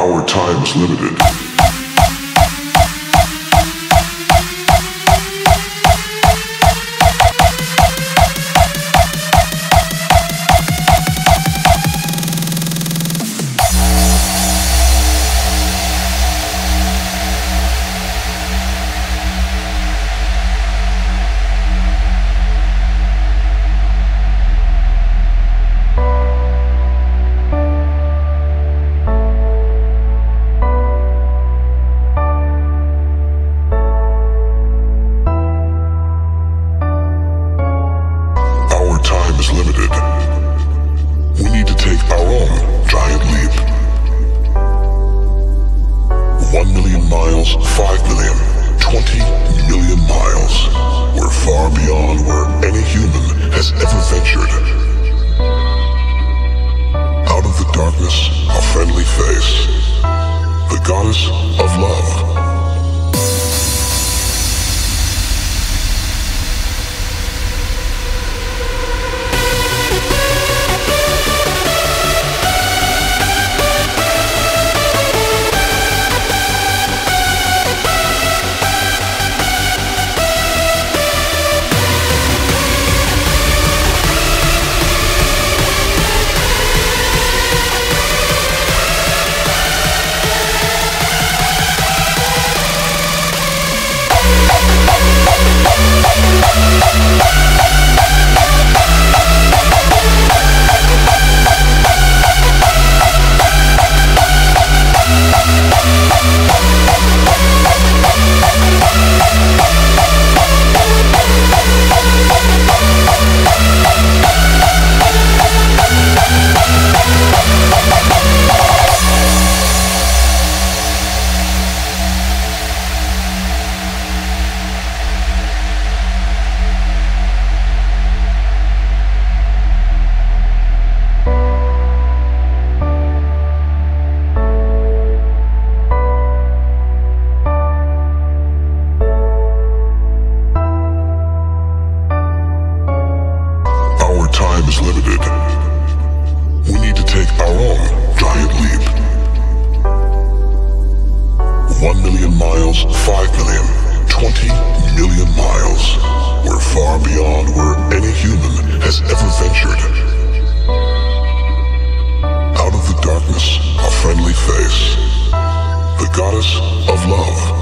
Our time is limited. We need to take our own giant leap. 1 million miles, 5 million, 20 million miles. We're far beyond where any human has ever ventured. Out of the darkness, a friendly face, the goddess of love. Is limited. We need to take our own giant leap. 1 million miles, 5 million, 20 million miles. We're far beyond where any human has ever ventured. Out of the darkness, a friendly face, the goddess of love.